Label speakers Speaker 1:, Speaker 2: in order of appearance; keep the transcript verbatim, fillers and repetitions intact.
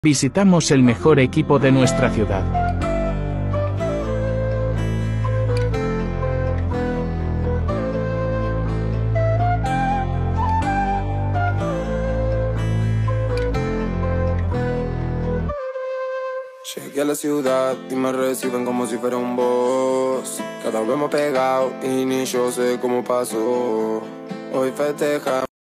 Speaker 1: Visitamos el mejor equipo de nuestra ciudad.
Speaker 2: Llegué a la ciudad y me reciben como si fuera un boss. Cada vez más pegado y ni yo sé cómo pasó. Hoy festeja.